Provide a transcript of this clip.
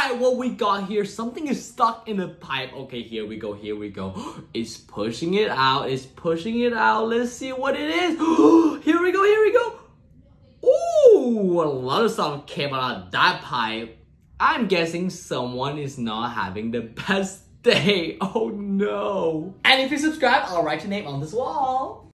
Alright, what we got here, something is stuck in the pipe. Okay, here we go. It's pushing it out, Let's see what it is. Here we go. Ooh, a lot of stuff came out of that pipe. I'm guessing someone is not having the best day. Oh no. And if you subscribe, I'll write your name on this wall.